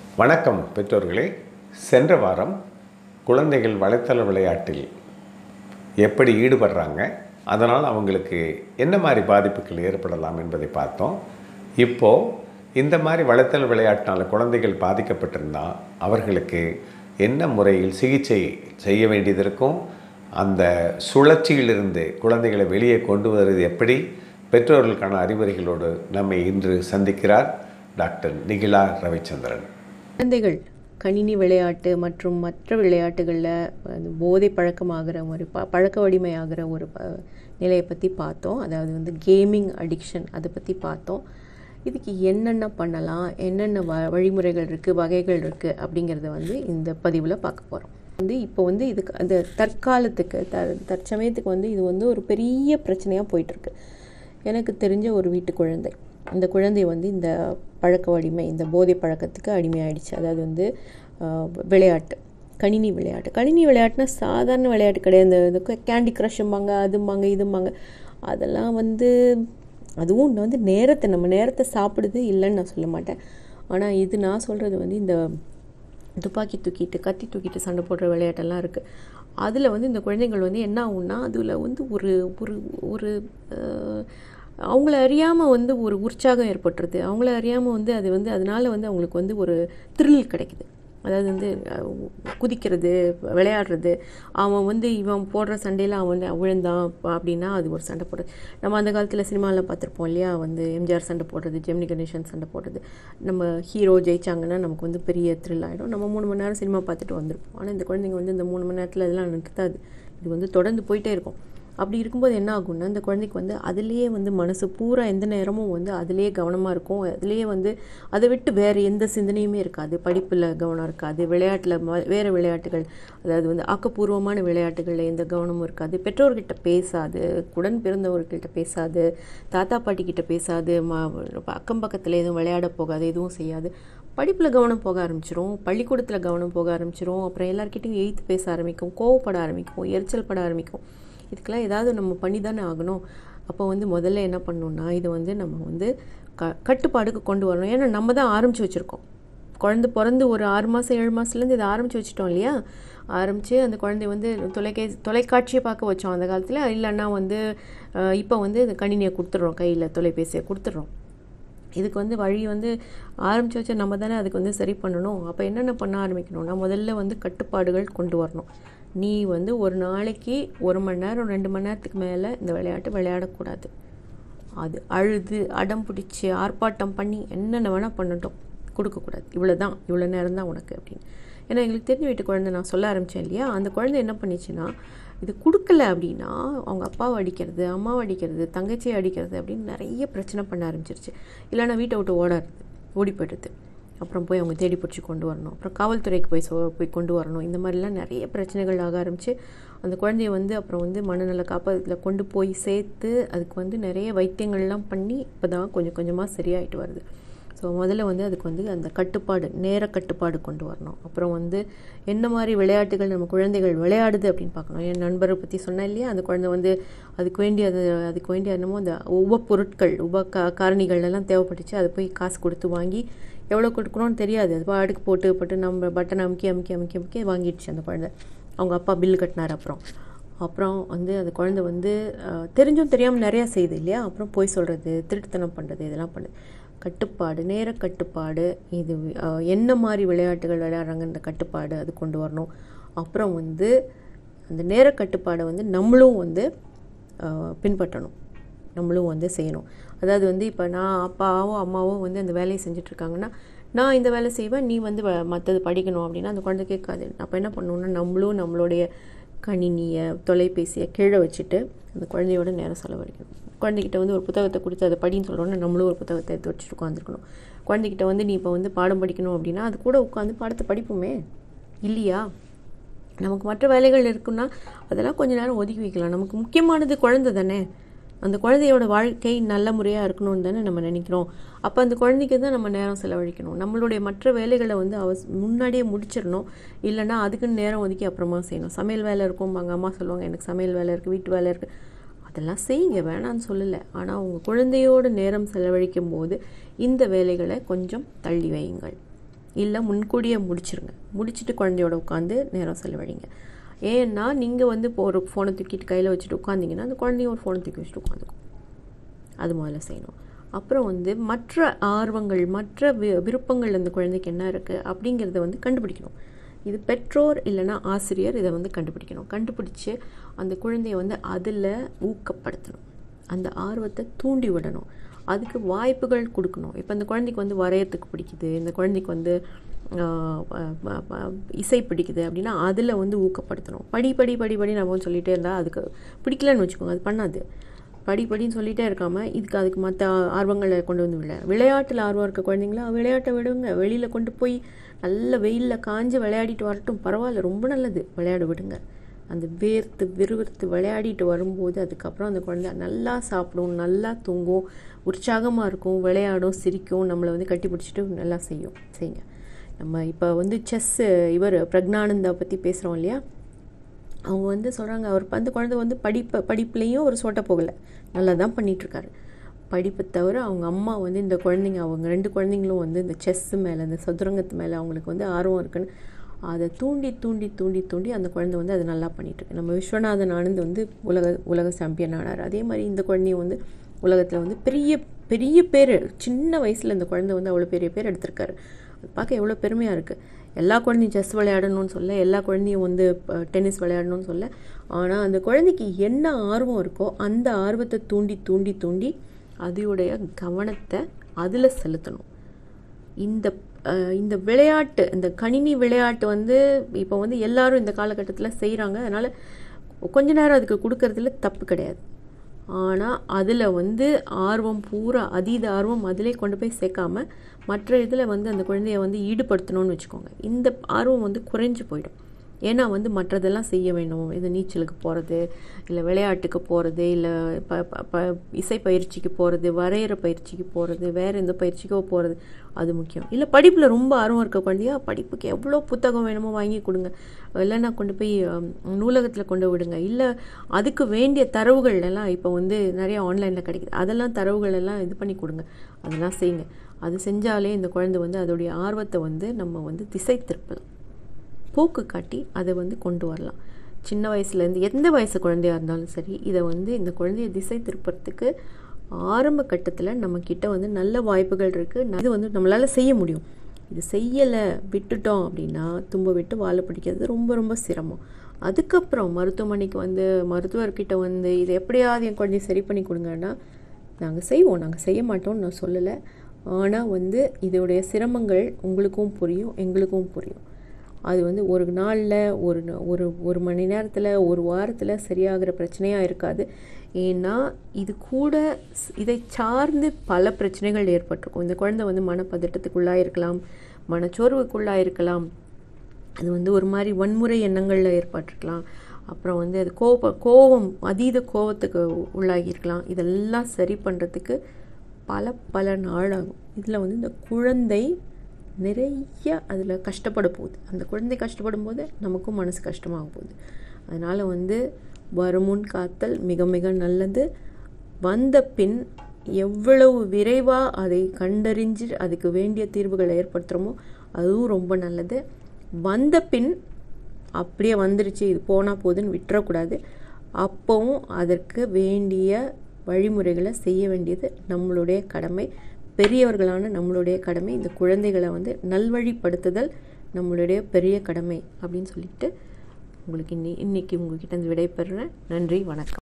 வணக்கம் பெற்றோர்களே. சென்ற வாரம் குழந்தைகள் வலைத்தள விளையாட்டில் எப்படி ஈடுபடுறாங்க, அதனால் அவங்களுக்கு என்ன மாதிரி பாதிப்புகள் ஏற்படலாம் என்பதை பார்த்தோம். இப்போது இந்த மாதிரி வலைத்தள விளையாட்டினால் குழந்தைகள் பாதிக்கப்பட்டிருந்தால் அவர்களுக்கு என்ன முறையில் சிகிச்சை செய்ய வேண்டியது இருக்கும், அந்த சுழற்சியிலிருந்து குழந்தைகளை வெளியே கொண்டு வருவது எப்படி, பெற்றோர்களுக்கான அறிவுரைகளோடு நம்மை இன்று சந்திக்கிறார் டாக்டர் நிகிலா ரவிச்சந்திரன். குழந்தைகள் கணினி விளையாட்டு மற்றும் மற்ற விளையாட்டுகளில் போதை பழக்கமாகிற ஒரு பழக்க வடிமையாகிற ஒரு நிலையை பற்றி பார்த்தோம். அதாவது கேமிங் அடிக்ஷன், அதை பற்றி பார்த்தோம். இதுக்கு என்னென்ன பண்ணலாம், என்னென்ன வழிமுறைகள் இருக்குது, வகைகள் இருக்குது அப்படிங்கிறத இந்த பதிவில் பார்க்க போகிறோம். இப்போ இதுக்கு அந்த தற்காலத்துக்கு தற்சமயத்துக்கு இது ஒரு பெரிய பிரச்சனையாக போயிட்டுருக்கு. எனக்கு தெரிஞ்ச ஒரு வீட்டு குழந்தை, அந்த குழந்தை இந்த பழக்க வலிமை, இந்த போதை பழக்கத்துக்கு அடிமையாயிடுச்சு. அதாவது விளையாட்டு, கணினி விளையாட்டுனா சாதாரண விளையாட்டு கிடையாது. இந்த கேண்டி க்ரஷ்ம்பாங்க, அதும்பாங்க இதும்பாங்க. அதெல்லாம் அதுவும் நம்ம நேரத்தை சாப்பிடுது, இல்லைன்னு நான் சொல்ல மாட்டேன். ஆனால் இது நான் சொல்கிறது இந்த துப்பாக்கி தூக்கிட்டு கத்தி தூக்கிட்டு சண்டை போடுற விளையாட்டெல்லாம் இருக்குது. அதில் இந்த குழந்தைகள் என்ன ஆகும்னா, அதில் ஒரு ஒரு ஒரு அவங்கள அறியாமல் ஒரு உற்சாகம் ஏற்பட்டுருது. அவங்கள அறியாமல் அது அதனால் அவங்களுக்கு ஒரு த்ரில் கிடைக்குது. அதாவது குதிக்கிறது, விளையாடுறது. அவன் இவன் போடுற சண்டையில் அவன் விழுந்தான் அப்படின்னா அது ஒரு சண்டை போடுறது. நம்ம அந்த காலத்தில் சினிமாவில் பார்த்துருப்போம் இல்லையா, எம்ஜிஆர் சண்டை போடுறது, ஜெமினி கணேசன் சண்டை போடுறது. நம்ம ஹீரோ ஜெயிச்சாங்கன்னா நமக்கு பெரிய த்ரில் ஆகிடும். நம்ம 3 மணி நேரம் சினிமா பார்த்துட்டு வந்திருப்போம். ஆனால் இந்த குழந்தைங்க இந்த 3 மணி நேரத்தில் அதெல்லாம் நிறுத்தாது. இது தொடர்ந்து போயிட்டே இருக்கும். அப்படி இருக்கும்போது என்ன ஆகும்னா, அந்த குழந்தைக்கு அதுலேயே மனசு பூரா எந்த நேரமும் அதுலேயே கவனமாக இருக்கும். அதுலேயே அதை விட்டு வேறு எந்த சிந்தனையுமே இருக்காது. படிப்பில் கவனம் இருக்காது, விளையாட்டில் வேறு விளையாட்டுகள், அதாவது ஆக்கப்பூர்வமான விளையாட்டுகளில் எந்த கவனமும் இருக்காது. பெற்றோர்கிட்ட பேசாது, உடன் பிறந்தவர்கிட்ட பேசாது, தாத்தா பாட்டிக்கிட்ட பேசாது, அக்கம் பக்கத்தில் எதுவும் விளையாட போகாது, எதுவும் செய்யாது. படிப்பில் கவனம் போக ஆரம்பிச்சிரும், பள்ளிக்கூடத்தில் கவனம் போக ஆரம்பிச்சிரும். அப்புறம் எல்லாருக்கிட்டையும் எய்த்து பேச ஆரம்பிக்கும், கோவப்பட ஆரம்பிக்கும், எரிச்சல் பட ஆரம்பிக்கும். இதுக்கெல்லாம் ஏதாவது நம்ம பண்ணி தானே ஆகணும். அப்போ முதல்ல என்ன பண்ணணும்னா, இது நம்ம கட்டுப்பாடுக்கு கொண்டு வரணும். ஏன்னா நம்ம தான் ஆரம்பித்து வச்சுருக்கோம். குழந்தை பிறந்து ஒரு 6 மாதம் 7 மாதத்துலேருந்து இதை ஆரம்பித்து வச்சுட்டோம் இல்லையா. ஆரம்பித்து அந்த குழந்தை தொலைக்காட்சியை பார்க்க வச்சோம் அந்த காலத்தில். இல்லைன்னா இப்போ இந்த கணினியை கொடுத்துட்றோம், கையில் தொலைபேசியை கொடுத்துட்றோம். இதுக்கு வழி ஆரம்பித்து வச்சா நம்ம தானே அதுக்கு சரி பண்ணணும். அப்போ என்னென்ன பண்ண ஆரம்பிக்கணும்னா, முதல்ல கட்டுப்பாடுகள் கொண்டு வரணும். நீ ஒரு நாளைக்கு 1 மணி நேரம் 2 மணி நேரத்துக்கு மேலே இந்த விளையாட்டு விளையாடக்கூடாது. அது அழுது அடம் பிடிச்சி ஆர்ப்பாட்டம் பண்ணி என்னென்ன வேணால் பண்ணட்டும், கொடுக்கக்கூடாது. இவ்வளோ நேரம் தான் உனக்கு அப்படின்னு. ஏன்னா எங்களுக்கு தெரிஞ்ச வீட்டு குழந்தை நான் சொல்ல ஆரம்பித்தேன் இல்லையா, அந்த குழந்தை என்ன பண்ணிச்சுன்னா, இது கொடுக்கல அப்படின்னா அவங்க அப்பாவை அடிக்கிறது, அம்மாவை அடிக்கிறது, தங்கச்சியை அடிக்கிறது அப்படின்னு நிறைய பிரச்சனை பண்ண ஆரம்பிச்சிருச்சு. இல்லைன்னா வீட்டை விட்டு ஓடி போய்டுது. அப்புறம் போய் அவங்க தேடி பிடிச்சி கொண்டு வரணும், அப்புறம் காவல்துறைக்கு போய் கொண்டு வரணும். இந்த மாதிரிலாம் நிறைய பிரச்சனைகள் ஆக ஆரம்பித்து அந்த குழந்தைய அப்புறம் மனநல காப்பகத்தில் கொண்டு போய் சேர்த்து அதுக்கு நிறைய வைத்தியங்கள்லாம் பண்ணி இப்போ தான் கொஞ்சம் கொஞ்சமாக சரியாயிட்டு வருது. ஸோ முதல்ல அதுக்கு அந்த கட்டுப்பாடு, நேர கட்டுப்பாடு கொண்டு வரணும். அப்புறம் என்ன மாதிரி விளையாட்டுகள் நம்ம குழந்தைகள் விளையாடுது அப்படின்னு பார்க்கணும். என் நண்பரை பற்றி சொன்னேன் இல்லையா, அந்த குழந்தை அதுக்கு வேண்டிய என்னமோ அந்த உபப்பொருட்கள், காரணிகள் எல்லாம் தேவைப்பட்டுச்சு. அதை போய் காசு கொடுத்து வாங்கி, எவ்வளோ கொடுக்கணும்னு தெரியாது, அது அடுக்கு போட்டு நம்ம பட்டன் அமுக்கி வாங்கிடுச்சு அந்த குழந்தை. அவங்க அப்பா பில்லு கட்டினார். அப்புறம் அந்த குழந்தை தெரிஞ்சும் தெரியாமல் நிறையா செய்யுது இல்லையா. அப்புறம் போய் சொல்கிறது, திருட்டுத்தனம் பண்ணுறது, இதெல்லாம் பண்ணுது. கட்டுப்பாடு, நேர கட்டுப்பாடு, இது என்ன மாதிரி விளையாட்டுகள் விளையாடுறாங்க, இந்த கட்டுப்பாடு அது கொண்டு வரணும். அப்புறம் அந்த நேர கட்டுப்பாடை நம்மளும் பின்பற்றணும், நம்மளும் செய்யணும். அதாவது இப்போ நான் அப்பாவோ அம்மாவோ அந்த வேலையை செஞ்சிட்ருக்காங்கன்னா, நான் இந்த வேலை செய்வேன், நீ மற்றது படிக்கணும் அப்படின்னா அந்த குழந்தை கேட்காது. அப்போ என்ன பண்ணணும்னா, நம்மளும் நம்மளுடைய கணினியை தொலைபேசியை கீழே வச்சுட்டு அந்த குழந்தையோட நேரம் செலவழிக்கணும். குழந்தைகிட்ட ஒரு புத்தகத்தை கொடுத்து அதை படின்னு சொல்கிறோன்னா, நம்மளும் ஒரு புத்தகத்தை எடுத்து வச்சுட்டு உட்காந்துருக்கணும். குழந்தைகிட்ட நீ இப்போ பாடம் படிக்கணும் அப்படின்னா அது கூட உட்காந்து பாடத்தை படிப்போமே இல்லையா. நமக்கு மற்ற வேலைகள் இருக்குன்னா அதெல்லாம் கொஞ்சம் நேரம் ஒதுக்கி வைக்கலாம். நமக்கு முக்கியமானது குழந்தை தானே. அந்த குழந்தையோட வாழ்க்கை நல்ல முறையாக இருக்கணும்னு தானே நம்ம நினைக்கிறோம். அப்போ அந்த குழந்தைக்கு தான் நம்ம நேரம் செலவழிக்கணும். நம்மளுடைய மற்ற வேலைகளை முன்னாடியே முடிச்சிடணும். இல்லைன்னா அதுக்குன்னு நேரம் ஒதுக்கி அப்புறமா செய்யணும். சமையல் வேலை இருக்கும்பாங்க, அம்மா சொல்லுவாங்க, எனக்கு சமையல் வேலை இருக்குது, வீட்டு வேலை இருக்குது, அதெல்லாம் செய்யுங்க, வேணான்னு சொல்லலை. ஆனால் உங்கள் குழந்தையோட நேரம் செலவழிக்கும் போது இந்த வேலைகளை கொஞ்சம் தள்ளி வையுங்கள். இல்லை முன்கூடியே முடிச்சுட்டு குழந்தையோட உட்காந்து நேரம் செலவழிங்க. ஏன்னா நீங்கள் வந்து இப்போ ஒரு ஃபோனை தூக்கிட்டு கையில் வச்சுட்டு உட்காந்திங்கன்னா அந்த குழந்தையும் ஒரு ஃபோனை தூக்கி வச்சுட்டு உட்காந்துக்கும். அது முதல்ல செய்யணும். அப்புறம் வந்து மற்ற ஆர்வங்கள், மற்ற விருப்பங்கள் அந்த குழந்தைக்கு என்ன இருக்குது அப்படிங்கிறத வந்து கண்டுபிடிக்கணும். இது பெற்றோர் இல்லைன்னா ஆசிரியர் இதை வந்து கண்டுபிடிக்கணும். கண்டுபிடிச்சி அந்த குழந்தைய வந்து அதில் ஊக்கப்படுத்தணும், அந்த ஆர்வத்தை தூண்டி விடணும், அதுக்கு வாய்ப்புகள் கொடுக்கணும். இப்போ இந்த குழந்தைக்கு வந்து வரையறதுக்கு பிடிக்குது, இந்த குழந்தைக்கு வந்து இசை பிடிக்குது அப்படின்னா அதில் வந்து ஊக்கப்படுத்தணும். படி நம்ம சொல்லிகிட்டே இருந்தால் அதுக்கு பிடிக்கலன்னு வச்சுக்கோங்க, அது பண்ணாது. படின்னு சொல்லிகிட்டே இருக்காமல் அதுக்கு மற்ற ஆர்வங்களை கொண்டு வந்து விளையாட்டில் ஆர்வம் இருக்க குழந்தைங்களா விளையாட்டை விடுங்க. வெளியில் கொண்டு போய் நல்ல வெயிலில் காஞ்சு விளையாடிட்டு வரட்டும், பரவாயில்ல, ரொம்ப நல்லது, விளையாட விடுங்க. அந்த விறுவிறுத்து விளையாடிட்டு வரும்போது அதுக்கப்புறம் அந்த குழந்தை நல்லா சாப்பிடும், நல்லா தூங்கும், உற்சாகமாக இருக்கும், விளையாடும், சிரிக்கும், நம்மளை வந்து கட்டி பிடிச்சிட்டு நல்லா செய்யுங்க. நம்ம இப்போ வந்து இவர் பிரக்னானந்தா பற்றி பேசுகிறோம் இல்லையா, அவங்க வந்து சொல்கிறாங்க, அந்த குழந்தை வந்து படிப்புலேயும் ஒரு சோட்ட போகலை, நல்லா தான் பண்ணிகிட்ருக்காரு. படிப்பை தவிர அவங்க அம்மா வந்து இந்த குழந்தைங்க, அவங்க 2 குழந்தைங்களும் வந்து இந்த செஸ்ஸு மேலே, இந்த சதுரங்கத்து மேலே அவங்களுக்கு வந்து ஆர்வம் இருக்குன்னு அதை தூண்டி அந்த குழந்தை வந்து அதை நல்லா பண்ணிகிட்ருக்கு. நம்ம விஸ்வநாதன் ஆனந்த் வந்து உலக சாம்பியன் ஆனார். அதே மாதிரி இந்த குழந்தையும் வந்து உலகத்தில் வந்து பெரிய பேர், சின்ன வயசில் இந்த குழந்தை வந்து அவ்வளோ பெரிய பேர் எடுத்திருக்காரு. அது பார்க்க எவ்வளோ பெருமையாக இருக்குது. எல்லா குழந்தையும் செஸ் விளையாடணும்னு சொல்ல, எல்லா குழந்தையும் வந்து டென்னிஸ் விளையாடணும்னு சொல்ல, ஆனால் அந்த குழந்தைக்கு என்ன ஆர்வம் இருக்கோ அந்த ஆர்வத்தை தூண்டி அதோடைய கவனத்தை அதில் செலுத்தணும். இந்த விளையாட்டு, இந்த கணினி விளையாட்டு வந்து இப்போ வந்து எல்லாரும் இந்த காலகட்டத்தில் செய்கிறாங்க. அதனால் கொஞ்ச நேரம் அதுக்கு கொடுக்கறதுல தப்பு கிடையாது. ஆனால் அதில் வந்து ஆர்வம் பூரா, அதீத ஆர்வம் அதிலே கொண்டு போய் சேர்க்காம மற்ற இதில் வந்து அந்த குழந்தைய வந்து ஈடுபடுத்தணும்னு வச்சுக்கோங்க. இந்த ஆர்வம் வந்து குறைஞ்சி போயிடும். ஏன்னா வந்து மற்றதெல்லாம் செய்ய வேணும். இது நீச்சலுக்கு போகிறது, இல்லை விளையாட்டுக்கு போகிறது, இல்லை இசை பயிற்சிக்கு போகிறது, வரைகிற பயிற்சிக்கு போகிறது, வேறு எந்த பயிற்சிக்கோ போகிறது, அது முக்கியம். இல்லை படிப்பில் ரொம்ப ஆர்வம் இருக்க குழந்தையா படிப்புக்கு எவ்வளோ புத்தகம் வேணுமோ வாங்கி கொடுங்க, இல்லைன்னா கொண்டு போய் நூலகத்தில் கொண்டு விடுங்க. இல்லை அதுக்கு வேண்டிய தரவுகள் எல்லாம் இப்போ வந்து நிறைய ஆன்லைனில் கிடைக்குது, அதெல்லாம் தரவுகள் எல்லாம் இது பண்ணி கொடுங்க, அதெல்லாம் செய்யுங்க. அது செஞ்சாலே இந்த குழந்தை வந்து அதோடைய ஆர்வத்தை வந்து நம்ம வந்து திசை திருப்பலாம், போக்கு காட்டி அதை வந்து கொண்டு வரலாம். சின்ன வயசுலேருந்து எந்த வயசு குழந்தையாக இருந்தாலும் சரி, இதை வந்து இந்த குழந்தைய திசை திருப்பறதுக்கு ஆரம்ப கட்டத்தில் நம்மக்கிட்ட வந்து நல்ல வாய்ப்புகள் இருக்குது. இது வந்து நம்மளால் செய்ய முடியும். இது செய்யலை, விட்டுட்டோம் அப்படின்னா தும்ப விட்டு வாழை பிடிக்கிறது ரொம்ப ரொம்ப சிரமம். அதுக்கப்புறம் மருத்துவமனைக்கு வந்து மருத்துவர்கிட்ட வந்து இதை எப்படியாவது என் குழந்தைய சரி பண்ணி கொடுங்கன்னா நாங்கள் செய்வோம், நாங்கள் செய்ய மாட்டோம்னு நான் சொல்லலை. ஆனால் வந்து இதோடைய சிரமங்கள் உங்களுக்கும் புரியும், எங்களுக்கும் புரியும். அது வந்து ஒரு நாளில் ஒரு மணி நேரத்தில், ஒரு வாரத்தில் சரியாகிற பிரச்சனையாக இருக்காது. ஏன்னா இது கூட இதை சார்ந்து பல பிரச்சனைகள் ஏற்பட்டிருக்கும். இந்த குழந்தை வந்து மனப்பதட்டத்துக்குள்ளாக இருக்கலாம், மனச்சோர்வுக்குள்ளாக அது வந்து ஒரு மாதிரி வன்முறை எண்ணங்களில் ஏற்பட்டிருக்கலாம். அப்புறம் வந்து அது கோபம், அதீத கோபத்துக்கு உள்ளாகியிருக்கலாம். இதெல்லாம் சரி பண்ணுறதுக்கு பல நாள் ஆகும். இதில் வந்து இந்த குழந்தை நிறைய அதில் கஷ்டப்பட போகுது. அந்த குழந்தை கஷ்டப்படும் போது நமக்கும் மனசு கஷ்டமாக போகுது. அதனால் வந்து வருமுன் காத்தல் மிக மிக நல்லது. வந்த பின் எவ்வளவு விரைவாக அதை கண்டறிஞ்சு அதுக்கு வேண்டிய தீர்வுகளை ஏற்படுத்துகிறோமோ அதுவும் ரொம்ப நல்லது. வந்த பின் அப்படியே வந்துருச்சு, இது போனால் போதுன்னு விட்டுறக்கூடாது. அப்போவும் அதற்கு வேண்டிய வழிமுறைகளை செய்ய வேண்டியது நம்மளுடைய கடமை, பெரியவர்களான நம்மளுடைய கடமை. இந்த குழந்தைகளை வந்து நல்வழிப்படுத்துதல் நம்மளுடைய பெரிய கடமை அப்படின்னு சொல்லிட்டு உங்களுக்கு இன்னைக்கு உங்ககிட்ட விடைபெறுறேன். நன்றி, வணக்கம்.